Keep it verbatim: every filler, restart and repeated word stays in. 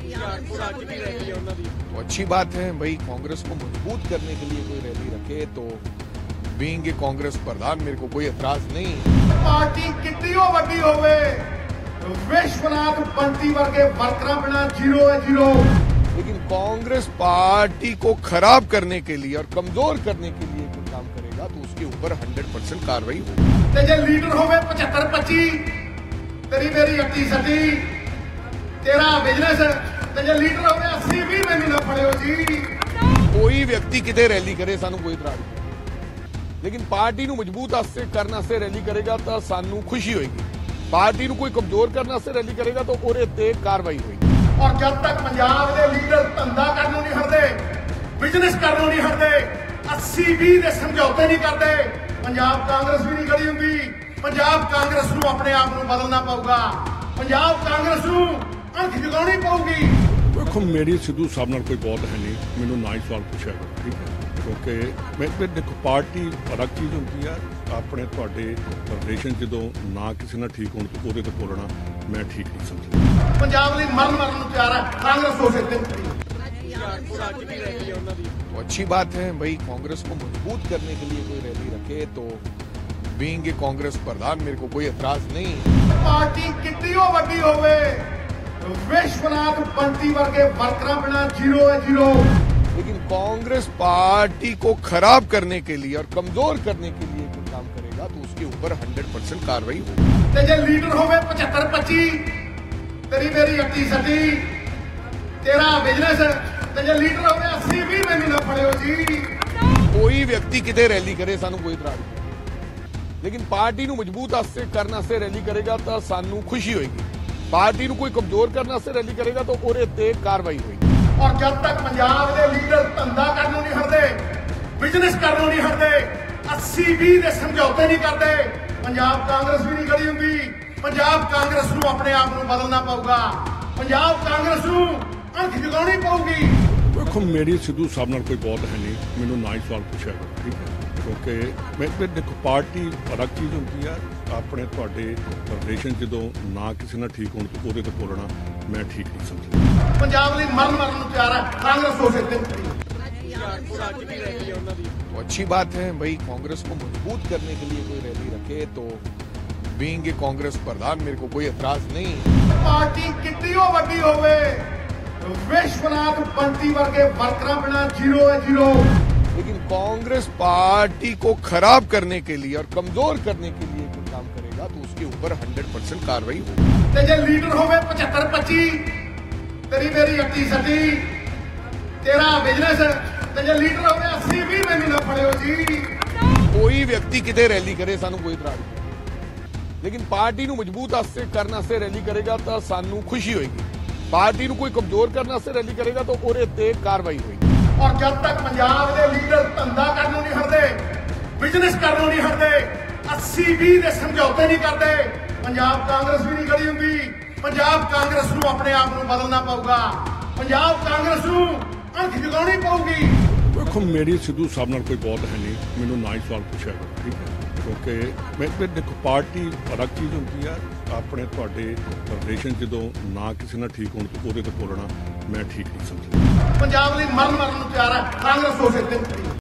तो अच्छी बात है भाई, कांग्रेस को मजबूत करने के लिए कोई रैली रखे तो बीइंग ए कांग्रेस प्रधान मेरे को कोई एतराज नहीं। पार्टी कितनी हो वड्डी होवे, विश्वनाथ पंती वर्गे वर्करां बिना जीरो है जीरो। लेकिन कांग्रेस पार्टी को खराब करने के लिए और कमजोर करने के लिए कोई काम करेगा तो उसके ऊपर हंड्रेड परसेंट कार्रवाई होगी। ते जे लीडर होवे पचहत्तर पच्ची, तेरी मेरी अट्टी सट्टी, तेरा बिजनेस, ते जे लीडर होवे अस्सी भी मैनू ना फड़ियो जी। कोई व्यक्ति किते रैली करे सानू कोई इतराज नहीं, लेकिन पार्टी ਨੂੰ ਮਜ਼ਬੂਤ ਆਸਤੇ ਕਰਨ ਵਾਸਤੇ ਰੈਲੀ ਕਰੇਗਾ ਤਾਂ ਸਾਨੂੰ ਖੁਸ਼ੀ ਹੋਏਗੀ। पार्टी ਨੂੰ ਕੋਈ ਕਮਜ਼ੋਰ ਕਰਨ ਵਾਸਤੇ ਰੈਲੀ ਕਰੇਗਾ ਤਾਂ ਉਹਦੇ ਤੇ ਕਾਰਵਾਈ ਹੋਏਗੀ। और जब तक पंजाब के लीडर धंधा करनों नहीं हटते, बिजनेस करनों नहीं हटते, अस्सी भी दे समझौते नहीं करते, पंजाब कांग्रेस भी नहीं खड़ी होंगी। पंजाब कांग्रेस ਨੂੰ अपने आप ਨੂੰ बदलना पऊगा, पंजाब कांग्रेस ਨੂੰ अंख जगानी पऊगी। देखो मेरी सिद्धू साहब नाल कोई बहुत है नहीं, मैनू ना ही सवाल पूछा ठीक है, क्योंकि मैं मैं देखो पार्टी अलग चीज़ होती है, अपने तुहाडे रिलेशन जो ना किसी ना ठीक होने तो वो तो बोलना मैं ठीक नहीं समझता। पंजाब ਲਈ मरण मरण ਨੂੰ ਤਿਆਰ है कांग्रेस हो सकते हैं। तो अच्छी बात है भाई, कांग्रेस को मजबूत करने के लिए कोई रैली रखे तो बीइंग ए कांग्रेस प्रधान मेरे को कोई एतराज नहीं। पार्टी कितनी हो वड्डी होवे, विश्वनाथ पंती वर्गे वर्करां बिना जीरो है जीरो। लेकिन कांग्रेस पार्टी को खराब करने के लिए और कमजोर करने के लिए कोई काम करेगा तो उसके ऊपर हंड्रेड परसेंट कार्रवाई होगी। ते जे लीडर होवे पचहत्तर पच्ची, तेरी मेरी अट्टी सट्टी, तेरा बिजनेस, ते जे लीडर होवे अस्सी भी मैनू ना फड़ियो जी। कोई व्यक्ति किते रैली करे सानू कोई इतराज नहीं, लेकिन पार्टी ਨੂੰ ਮਜ਼ਬੂਤ ਆਸਤੇ ਕਰਨ ਵਾਸਤੇ ਰੈਲੀ ਕਰੇਗਾ ਤਾਂ ਸਾਨੂੰ ਖੁਸ਼ੀ ਹੋਏਗੀ। पार्टी ਨੂੰ ਕੋਈ ਕਮਜ਼ੋਰ ਕਰਨ ਵਾਸਤੇ ਰੈਲੀ ਕਰੇਗਾ ਤਾਂ ਉਹਦੇ ਤੇ ਕਾਰਵਾਈ ਹੋਏਗੀ। और जब तक पंजाब के लीडर धंधा करनों नहीं हटते, बिजनेस करनों नहीं हटते, अस्सी भी दे समझौते नहीं करते, पंजाब कांग्रेस भी नहीं खड़ी होंगी। पंजाब कांग्रेस ਨੂੰ अपने आप ਨੂੰ बदलना पऊगा, पंजाब कांग्रेस ਨੂੰ अंख जगानी पऊगी। देखो मेरी सिद्धू साहब नाल कोई बहुत है नहीं, मैनू ना ही सवाल पूछा ठीक है, क्योंकि मैं मैं देखो पार्टी अलग चीज़ होती है, अपने तुहाडे रिलेशन जो ना किसी ना ठीक होने तो वो तो बोलना मैं ठीक नहीं समझता। पंजाब ਲਈ मरण मरण ਨੂੰ ਤਿਆਰ है कांग्रेस हो सकते हैं। तो अच्छी बात है भाई, कांग्रेस को मजबूत करने के लिए कोई रैली रखे तो बीइंग ए कांग्रेस प्रधान मेरे को कोई एतराज नहीं। पार्टी कितनी हो वड्डी होवे, विश्वनाथ पंती वर्गे वर्करां बिना जीरो है जीरो। लेकिन कांग्रेस पार्टी को खराब करने के लिए और कमजोर करने के लिए कोई काम करेगा तो उसके ऊपर हंड्रेड परसेंट कार्रवाई होगी। ते जे लीडर होवे पचहत्तर पच्ची, तेरी मेरी अट्टी सट्टी, तेरा बिजनेस, ते जे लीडर होवे अस्सी भी मैनू ना फड़ियो जी। कोई व्यक्ति किते रैली करे सानू कोई इतराज नहीं, लेकिन पार्टी ਨੂੰ ਮਜ਼ਬੂਤ ਆਸਤੇ ਕਰਨ ਵਾਸਤੇ ਰੈਲੀ ਕਰੇਗਾ ਤਾਂ ਸਾਨੂੰ ਖੁਸ਼ੀ ਹੋਏਗੀ। पार्टी ਨੂੰ ਕੋਈ ਕਮਜ਼ੋਰ ਕਰਨ ਵਾਸਤੇ ਰੈਲੀ ਕਰੇਗਾ ਤਾਂ ਉਹਦੇ ਤੇ ਕਾਰਵਾਈ ਹੋਏਗੀ। और जब तक पंजाब के लीडर धंधा करनों नहीं हटते, बिजनेस करनों नहीं हटते, अस्सी भी दे समझौते नहीं करते, पंजाब कांग्रेस भी नहीं खड़ी होंगी। पंजाब कांग्रेस ਨੂੰ अपने आप ਨੂੰ बदलना पऊगा, पंजाब कांग्रेस ਨੂੰ अंख जगानी पऊगी। देखो मेरी सिद्धू साहब नाल कोई बहुत है नहीं, मैनू ना ही सवाल पूछा ठीक है, क्योंकि मैं मैं देखो पार्टी अलग चीज़ होती है, अपने तुहाडे रिलेशन जो ना किसी ना ठीक होने तो वो तो बोलना मैं ठीक नहीं समझता। पंजाब ਲਈ मरण मरण ਨੂੰ ਤਿਆਰ है कांग्रेस हो सकते हैं।